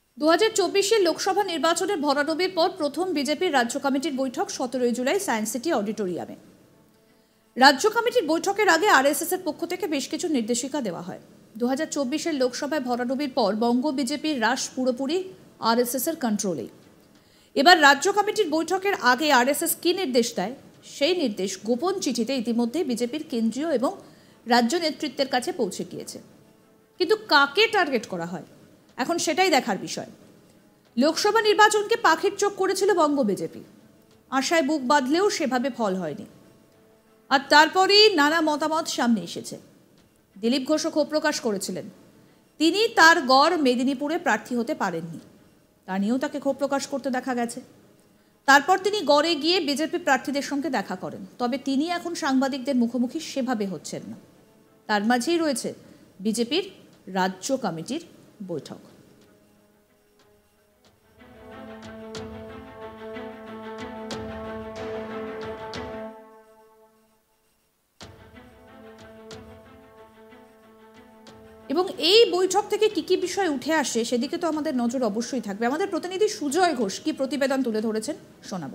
2024 লোকসভা নির্বাচনের ভরাডুবির পর প্রথম বিজেপির রাজ্য কমিটির বৈঠক 17 জুলাই সায়েন্স সিটি অডিটোরিয়ামে। রাজ্য কমিটির বৈঠকের আগে আরএসএস এর পক্ষ থেকে বেশ কিছু নির্দেশিকা দেওয়া হয়। 2024 লোকসভায় ভরাডুবির পর বঙ্গ বিজেপির রাশ পুরোপুরি আরএসএস এর কন্ট্রোলে। এবার রাজ্য কমিটির বৈঠকের আগে আরএসএস কি নির্দেশ দেয়, সেই নির্দেশ গোপন চিঠিতে ইতিমধ্যে বিজেপির কেন্দ্রীয় এবং রাজ্য নেতৃত্বের কাছে পৌঁছে গিয়েছে। কিন্তু কাকে টার্গেট করা হয় এখন সেটাই দেখার বিষয়। লোকসভা নির্বাচনকে পাখির চোখ করেছিল বঙ্গ বিজেপি, আশায় বুক বাঁধলেও সেভাবে ফল হয়নি। আর তারপরেই নানা মতামত সামনে এসেছে। দিলীপ ঘোষও ক্ষোভ প্রকাশ করেছিলেন, তিনি তার গড় মেদিনীপুরে প্রার্থী হতে পারেননি, তা নিয়েও তাকে ক্ষোভ প্রকাশ করতে দেখা গেছে। তারপর তিনি গড়ে গিয়ে বিজেপি প্রার্থীদের সঙ্গে দেখা করেন, তবে তিনি এখন সাংবাদিকদের মুখোমুখি সেভাবে হচ্ছেন না। তার মাঝেই রয়েছে বিজেপির রাজ্য কমিটির বৈঠক। এবং এই বৈঠক থেকে কি কি বিষয় উঠে আসে সেদিকে তো আমাদের নজর অবশ্যই থাকবে। আমাদের প্রতিনিধি সুজয় ঘোষ কি প্রতিবেদন তুলে ধরেছেন শোনাবো।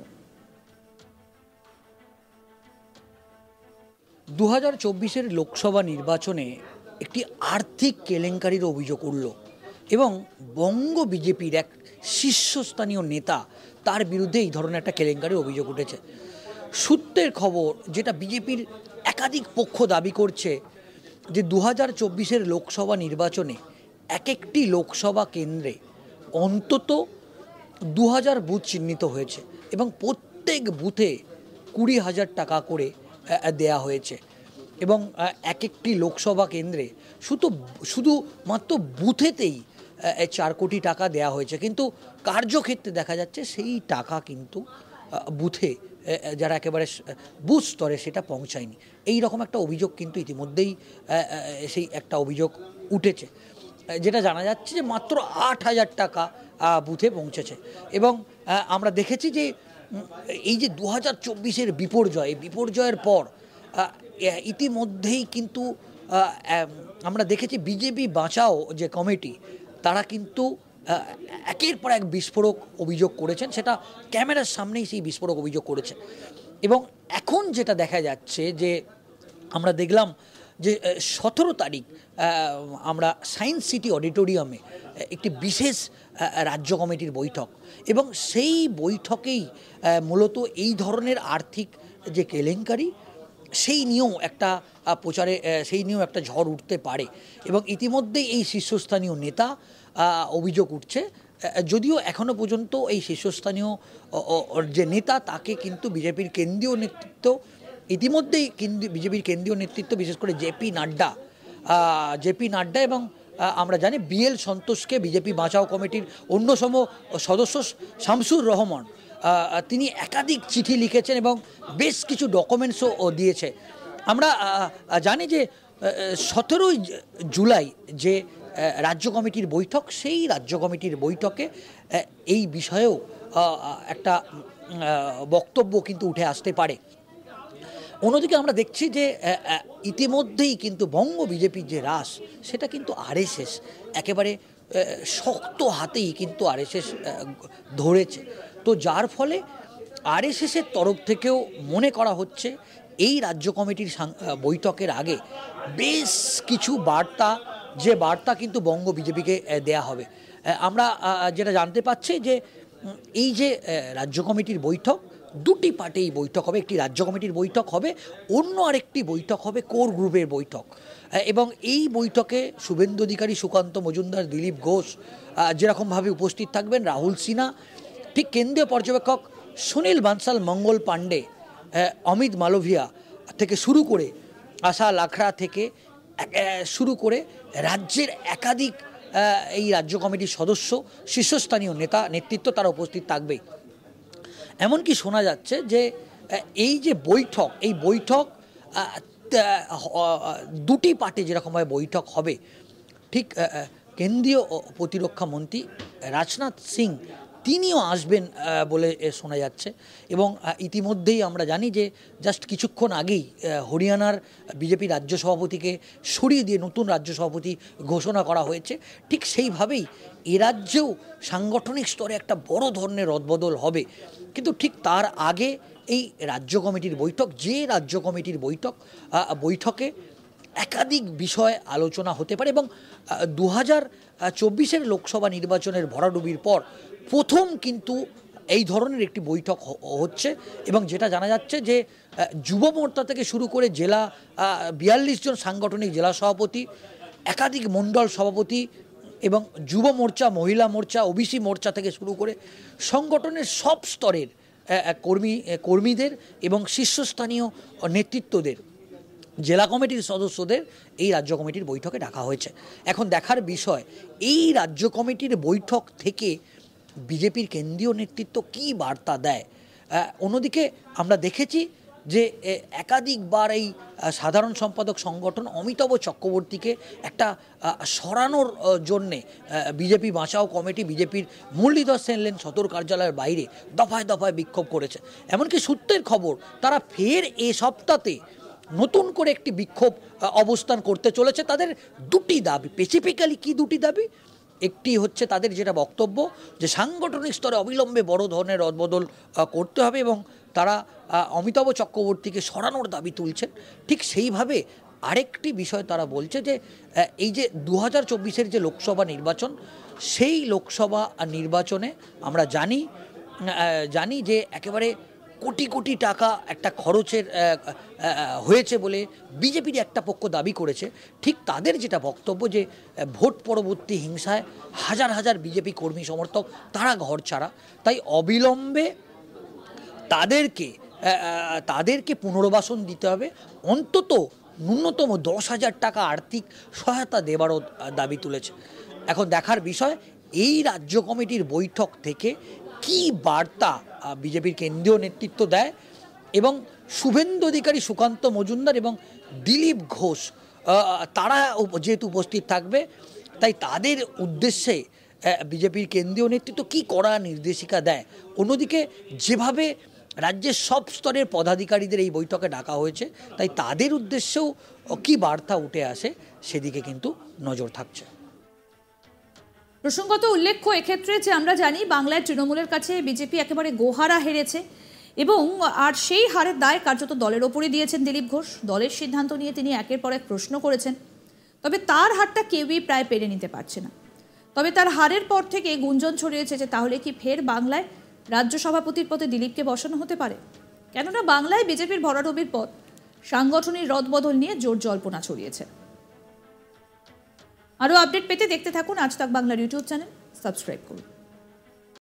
2024 লোকসভা নির্বাচনে একটি আর্থিক কেলেঙ্কারির অভিযোগ উঠল এবং বঙ্গ বিজেপির এক শীর্ষস্থানীয় নেতা তার বিরুদ্ধে এই ধরনের একটা কেলেঙ্কারির অভিযোগ উঠেছে। সূত্রের খবর, যেটা বিজেপির একাধিক পক্ষ দাবি করছে, যে 2024 লোকসভা নির্বাচনে এক একটি লোকসভা কেন্দ্রে অন্তত 2000 বুথ চিহ্নিত হয়েছে এবং প্রত্যেক বুথে 20,000 টাকা করে দেয়া হয়েছে এবং এক একটি লোকসভা কেন্দ্রে শুধুমাত্র বুথেতেই 4 কোটি টাকা দেয়া হয়েছে। কিন্তু কার্যক্ষেত্রে দেখা যাচ্ছে সেই টাকা কিন্তু বুথে যারা একেবারে বুথ স্তরে সেটা পৌঁছায়নি। এই রকম একটা অভিযোগ কিন্তু ইতিমধ্যেই সেই একটা অভিযোগ উঠেছে, যেটা জানা যাচ্ছে যে মাত্র 8,000 টাকা বুথে পৌঁছেছে। এবং আমরা দেখেছি যে এই যে 2024 বিপর্যয়ের পর ইতিমধ্যেই কিন্তু আমরা দেখেছি বিজেপি বাঁচাও যে কমিটি, তারা কিন্তু একের পর এক বিস্ফোরক অভিযোগ করেছেন, সেটা ক্যামেরার সামনেই সেই বিস্ফোরক অভিযোগ করেছেন। এবং এখন যেটা দেখা যাচ্ছে যে আমরা দেখলাম যে 17 তারিখ আমরা সায়েন্স সিটি অডিটোরিয়ামে একটি বিশেষ রাজ্য কমিটির বৈঠক, এবং সেই বৈঠকেই মূলত এই ধরনের আর্থিক যে কেলেঙ্কারি সেই নিয়েও একটা সেই নিয়েও একটা ঝড় উঠতে পারে। এবং ইতিমধ্যেই এই শীর্ষস্থানীয় নেতা অভিযোগ উঠছে, যদিও এখনও পর্যন্ত এই শীর্ষস্থানীয় যে নেতা তাকে কিন্তু বিজেপির কেন্দ্রীয় নেতৃত্ব ইতিমধ্যেই বিজেপির কেন্দ্রীয় নেতৃত্ব বিশেষ করে জেপি নাড্ডা এবং আমরা জানি বিএল সন্তোষকে বিজেপি বাঁচাও কমিটির অন্যতম সদস্য শামসুর রহমান, তিনি একাধিক চিঠি লিখেছেন এবং বেশ কিছু ডকুমেন্টসও দিয়েছে। আমরা জানি যে 17 জুলাই যে রাজ্য কমিটির বৈঠক, সেই রাজ্য কমিটির বৈঠকে এই বিষয়েও একটা বক্তব্য কিন্তু উঠে আসতে পারে। অন্যদিকে আমরা দেখছি যে ইতিমধ্যেই কিন্তু বঙ্গ বিজেপির যে রাশ, সেটা কিন্তু আরএসএস একেবারে শক্ত হাতেই কিন্তু আরএসএস ধরেছে। তো যার ফলে আরএসএসের তরফ থেকেও মনে করা হচ্ছে এই রাজ্য কমিটির বৈঠকের আগে বেশ কিছু বার্তা কিন্তু বঙ্গ বিজেপিকে দেয়া হবে। আমরা যেটা জানতে পাচ্ছি যে এই যে রাজ্য কমিটির বৈঠক, দুটি পার্টে এই বৈঠক হবে। একটি রাজ্য কমিটির বৈঠক হবে, অন্য আরেকটি বৈঠক হবে কোর গ্রুপের বৈঠক। এবং এই বৈঠকে শুভেন্দু অধিকারী, সুকান্ত মজুমদার, দিলীপ ঘোষ যেরকমভাবে উপস্থিত থাকবেন, রাহুল সিনহা, ঠিক কেন্দ্রীয় পর্যবেক্ষক সুনীল বানসাল, মঙ্গল পাণ্ডে, অমিত মালভিয়া থেকে শুরু করে আশা লাখড়া থেকে শুরু করে রাজ্যের একাধিক এই রাজ্য কমিটির সদস্য, শীর্ষস্থানীয় নেতৃত্ব তারা উপস্থিত থাকবে। এমনকি শোনা যাচ্ছে যে এই যে বৈঠক, এই বৈঠক দুটি পার্টি যেরকমভাবে বৈঠক হবে, ঠিক কেন্দ্রীয় প্রতিরক্ষা মন্ত্রী রাজনাথ সিং তিনিও আসবেন বলে শোনা যাচ্ছে। এবং ইতিমধ্যেই আমরা জানি যে জাস্ট কিছুক্ষণ আগেই হরিয়ানার বিজেপি রাজ্য সভাপতিকে সরিয়ে দিয়ে নতুন রাজ্য সভাপতি ঘোষণা করা হয়েছে। ঠিক সেইভাবেই এ রাজ্যেও সাংগঠনিক স্তরে একটা বড় ধরনের রদবদল হবে। কিন্তু ঠিক তার আগে এই রাজ্য কমিটির বৈঠক, যে রাজ্য কমিটির বৈঠকে একাধিক বিষয় আলোচনা হতে পারে এবং 2024 লোকসভা নির্বাচনের ভরাডুবির পর প্রথম কিন্তু এই ধরনের একটি বৈঠক হচ্ছে। এবং যেটা জানা যাচ্ছে যে যুব মোর্চা থেকে শুরু করে জেলা 42 জন সাংগঠনিক জেলা সভাপতি, একাধিক মণ্ডল সভাপতি এবং যুব মোর্চা, মহিলা মোর্চা, ওবিসি মোর্চা থেকে শুরু করে সংগঠনের সব স্তরের কর্মীদের এবং শীর্ষস্থানীয় নেতৃত্বদের, জেলা কমিটির সদস্যদের এই রাজ্য কমিটির বৈঠকে ডাকা হয়েছে। এখন দেখার বিষয় এই রাজ্য কমিটির বৈঠক থেকে বিজেপির কেন্দ্রীয় নেতৃত্ব কী বার্তা দেয়। অন্যদিকে আমরা দেখেছি যে একাধিকবার এই সাধারণ সম্পাদক সংগঠন অমিতাভ চক্রবর্তীকে একটা সরানোর জন্যে বিজেপি বাঁচাও কমিটি বিজেপির মুরলীধর সেন লেন সদর কার্যালয়ের বাইরে দফায় দফায় বিক্ষোভ করেছে। এমনকি সূত্রের খবর তারা ফের এ সপ্তাহে নতুন করে একটি বিক্ষোভ অবস্থান করতে চলেছে। তাদের দুটি দাবি, স্পেসিফিক্যালি কি দুটি দাবি? একটি হচ্ছে তাদের যেটা বক্তব্য যে সাংগঠনিক স্তরে অবিলম্বে বড় ধরনের রদবদল করতে হবে এবং তারা অমিতাভ চক্রবর্তীকে সরানোর দাবি তুলছেন। ঠিক সেইভাবে আরেকটি বিষয় তারা বলছে যে এই যে 2024 যে লোকসভা নির্বাচন, সেই লোকসভা নির্বাচনে আমরা জানি যে একেবারে কোটি কোটি টাকা একটা খরচের হয়েছে বলে বিজেপির একটা পক্ষ দাবি করেছে। ঠিক তাদের যেটা বক্তব্য যে ভোট পরবর্তী হিংসায় হাজার হাজার বিজেপি কর্মী সমর্থক তারা ঘর ছাড়া, তাই অবিলম্বে তাদেরকে পুনর্বাসন দিতে হবে, অন্তত ন্যূনতম 10,000 টাকা আর্থিক সহায়তা দেওয়ারও দাবি তুলেছে। এখন দেখার বিষয় এই রাজ্য কমিটির বৈঠক থেকে কি বার্তা বিজেপির কেন্দ্রীয় নেতৃত্ব দেয়। এবং শুভেন্দু অধিকারী, সুকান্ত মজুমদার এবং দিলীপ ঘোষ তারা যেহেতু উপস্থিত থাকবে, তাই তাদের উদ্দেশ্যে বিজেপির কেন্দ্রীয় নেতৃত্ব কি কড়া নির্দেশিকা দেয়। অন্যদিকে যেভাবে রাজ্যের সব স্তরের পদাধিকারীদের এই বৈঠকে ডাকা হয়েছে, তাই তাদের উদ্দেশ্যেও কি বার্তা উঠে আসে সেদিকে কিন্তু নজর থাকছে। প্রসঙ্গত উল্লেখ্য এক্ষেত্রে যে আমরা জানি বাংলায় তৃণমূলের কাছে বিজেপি একেবারে গোহারা হেরেছে এবং আর সেই হারের দায় কার্যত দলের ওপরে দিয়েছেন দিলীপ ঘোষ। দলের সিদ্ধান্ত নিয়ে তিনি একের পর এক প্রশ্ন করেছেন, তবে তার হারটা কেউই প্রায় পেরে নিতে পারছে না। তবে তার হারের পর থেকে গুঞ্জন ছড়িয়েছে যে তাহলে কি ফের বাংলায় রাজ্য সভাপতির পদে দিলীপকে বসানো হতে পারে। কেননা বাংলায় বিজেপির ভরাডুবির পর সাংগঠনিক রদবদল নিয়ে জোর জল্পনা ছড়িয়েছে। আরও আপডেট পেতে দেখতে থাকুন আজ তাক বাংলার ইউটিউব চ্যানেল, সাবস্ক্রাইব করুন।